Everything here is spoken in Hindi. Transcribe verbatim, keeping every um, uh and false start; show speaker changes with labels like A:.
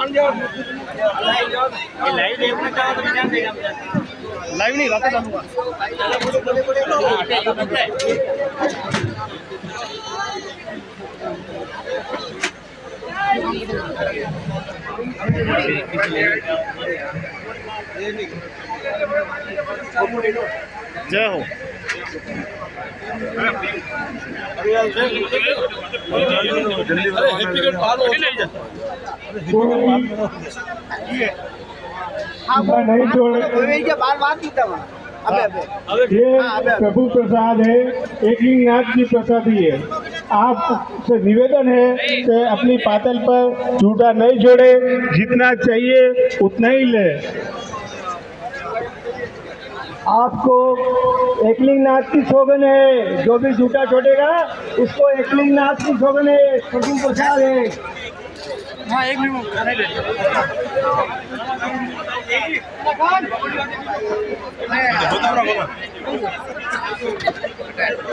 A: लाइव नहीं रहा था जय हो।
B: नहीं छोड़ ये प्रभु प्रसाद है, एक लिंगनाथ की प्रसादी है। आपसे निवेदन है कि अपनी पातल पर झूठा नहीं जोड़े, जितना चाहिए उतना ही ले। आपको एकलिंगनाथ की सौगन है, जो भी झूठा छोड़ेगा उसको एकलिंगनाथ की सौगन है, प्रभु प्रसाद है।
A: हाँ एक मिनट नहीं